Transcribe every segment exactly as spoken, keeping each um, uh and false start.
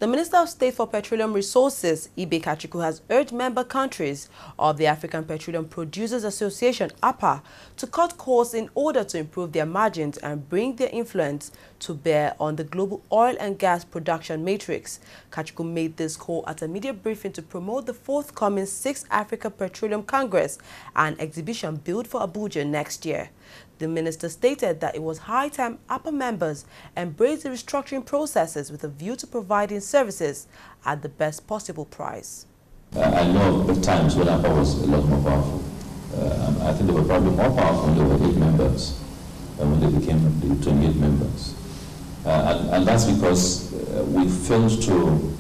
The Minister of State for Petroleum Resources, Ibe Kachiku, has urged member countries of the African Petroleum Producers Association, A P A, to cut costs in order to improve their margins and bring their influence to bear on the global oil and gas production matrix. Kachiku made this call at a media briefing to promote the forthcoming sixth Africa Petroleum Congress and exhibition built for Abuja next year. The minister stated that it was high time A P A members embrace the restructuring processes with a view to providing services at the best possible price. Uh, I know of times when A P A was a lot more powerful. Uh, I think they were probably more powerful when they were eight members than when they became the twenty-eight members. Uh, and, and that's because uh, we failed to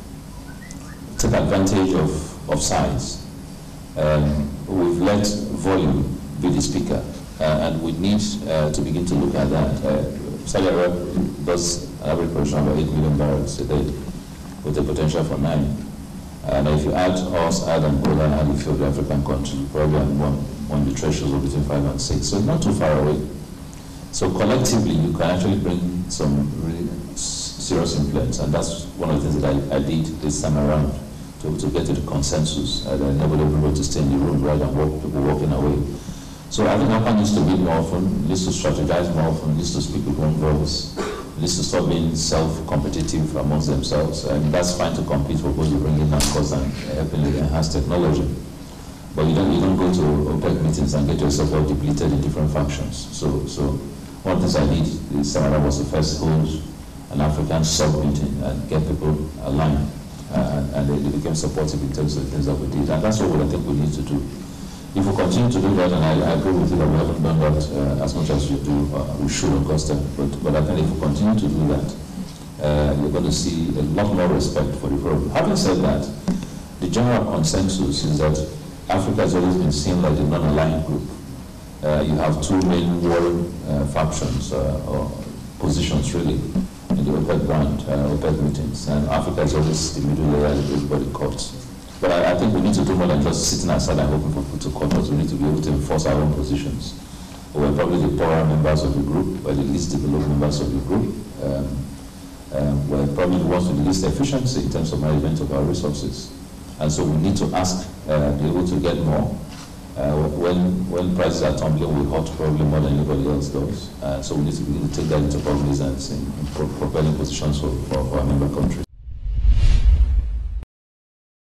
take advantage of, of size. Um, we've let volume be the speaker. Uh, and we need uh, to begin to look at that. Uh, Saudi Arabia does an average production of eight million barrels a day, with a potential for nine. And if you add us, add Angola, and add a few of the African countries, you probably have one, one the threshold of between five and six. So it's not too far away. So collectively, you can actually bring some really serious influence, and that's one of the things that I, I did this time around to, to get to the consensus. I enabled everybody to stay in the room rather than walk, people walking away. So I think A P A needs to meet more often, needs to strategize more often, needs to speak with one voice, needs to stop being self-competitive amongst themselves. And that's fine to compete for both bringing down costs and helping enhance technology. But you don't, you don't go to OPEC meetings and get yourself all depleted in different functions. So, so one of the things I did this summer was to first hold an African sub-meeting and get people aligned. Uh, and they, they became supportive in terms of the things that we did. And that's what I think we need to do. If we continue to do that, and I, I agree with you that we haven't done that uh, as much as we do, uh, we should, of course, but, but I think if we continue to do that, uh, you're going to see a lot more respect for the problem. Having said that, the general consensus is that Africa has always been seen like a non-aligned group. Uh, you have two main warring uh, factions, uh, or positions really, in the OPEC brand, uh, OPEC meetings, and Africa is always the middle layer that everybody cuts. But I, I think we need to do more than just sitting aside and hoping for people to cut us. We need to be able to enforce our own positions. We're probably the poorer members of the group, we're the least developed members of the group. Um, um, we're probably the ones with the least efficiency in terms of management of our resources. And so we need to ask, uh, be able to get more. Uh, when, when prices are tumbling, we hurt probably more than anybody else does. Uh, so we need to, we need to take that into cognizance in, in pro propelling positions for, for, for our member countries.